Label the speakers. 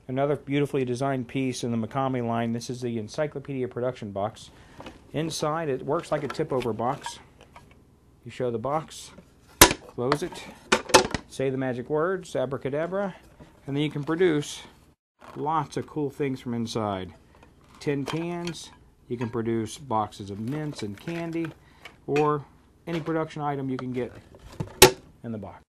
Speaker 1: Another beautifully designed piece in the Mikami line. This is the Encyclopedia Production Box. Inside, it works like a tip-over box. You show the box, close it, say the magic words, abracadabra, and then you can produce lots of cool things from inside. Tin cans, you can produce boxes of mints and candy, or any production item you can get in the box.